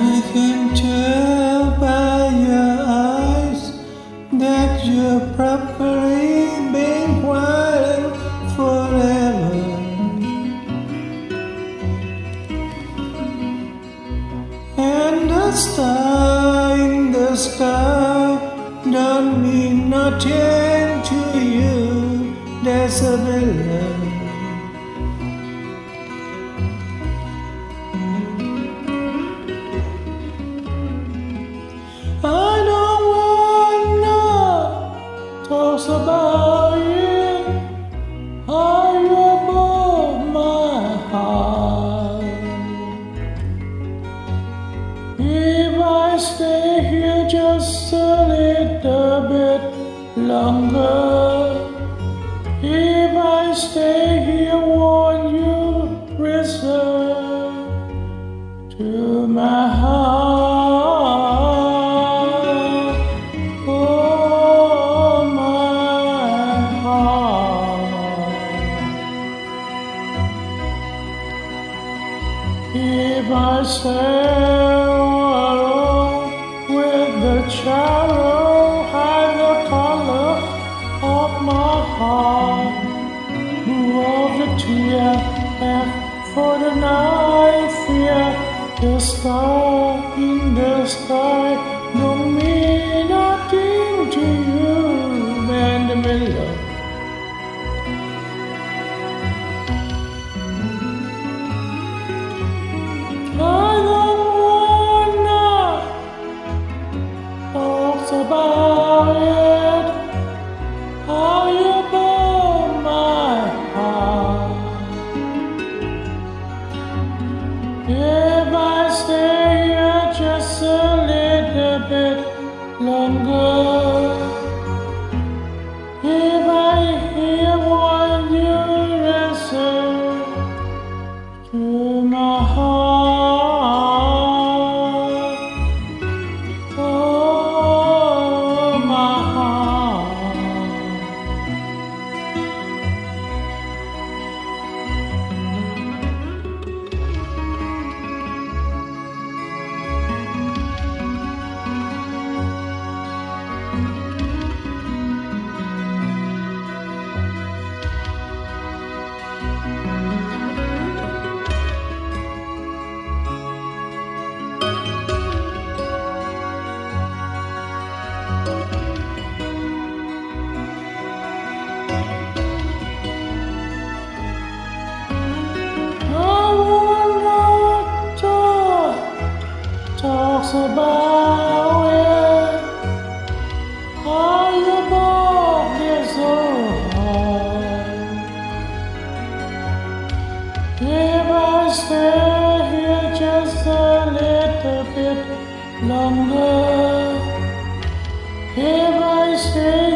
I can tell by your eyes that you're probably been quiet forever. And the star in the sky don't mean nothing to you. There's a villain. I don't wanna talk about you. Are you above my heart? If I stay here just a little bit longer, if I stay here, won't you listen to my heart? If I stay alone with the shadow, hide the color of my heart, blue of the tear, and for the night fear, the star in the sky don't mean nothing to you, man, the middle. About it, how you burn my heart. If I stay here just a little bit longer, if I hear what you listen to my heart. Talks about it, how you broke it so hard. If I stay here just a little bit longer, if I stay